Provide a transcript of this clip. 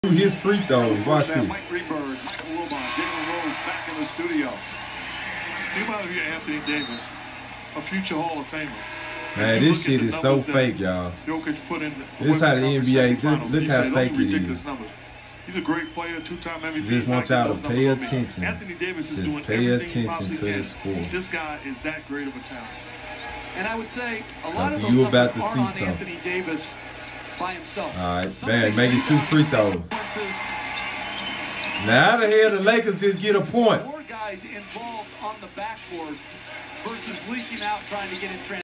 his free throws. Watch this. Mike Freeberg, Michael Wilbon, Jalen Rose back in the studio. Think about it here, Anthony Davis, a future Hall of Famer. Man, this shit is so fake, y'all. Jokic put in. This is how the NBA. Look how fake it is. He's a great player, two-time MVP. Just want y'all to pay attention. Anthony Davis is Just doing pay everything attention to the score. This guy is that great of a talent. And I would say a lot of those you about numbers to see aren't on something. Anthony Davis by himself. All right, man, make his 2 free throws. Now the hell the Lakers just get a point. More guys involved on the backboard versus leaking out trying to get in transition.